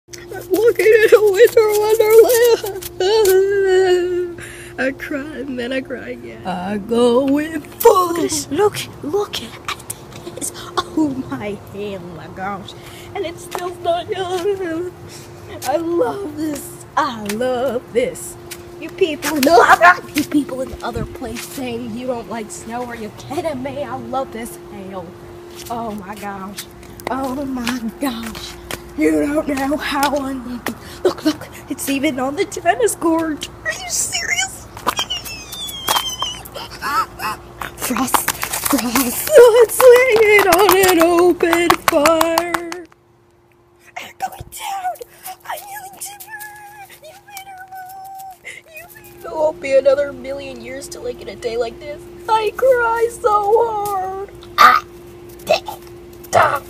I'm walking in a winter wonderland. I cry and then I cry again. I go with full. Look at this. Oh my gosh. And it still's not young. I love this. I love this. You people in the other place saying you don't like snow. Are you kidding me? I love this hail. Oh my gosh. Oh my gosh. You don't know how unlucky. Look, it's even on the tennis court. Are you serious? Frost. It's laying on an open fire. And going down. I'm yelling timber. You better move. It won't be another million years till I get a day like this. I cry so hard. Stop.